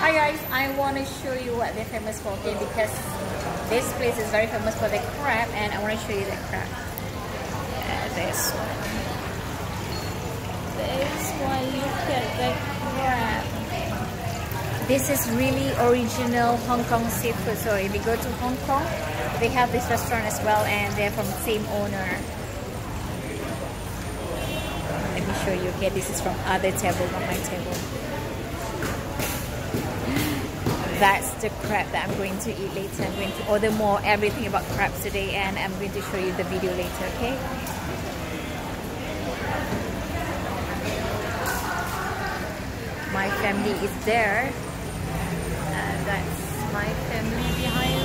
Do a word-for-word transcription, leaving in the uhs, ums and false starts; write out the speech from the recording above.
Hi guys, I want to show you what they're famous for, okay? Because this place is very famous for the crab, and I want to show you the crab. Yeah, this one. This one, look at the crab. This is really original Hong Kong seafood. So if you go to Hong Kong, they have this restaurant as well, and they're from the same owner. Let me show you. Okay, this is from other table, not my table. That's the crab that I'm going to eat later. I'm going to order more everything about crabs today, and I'm going to show you the video later, okay? My family is there. Uh, that's my family behind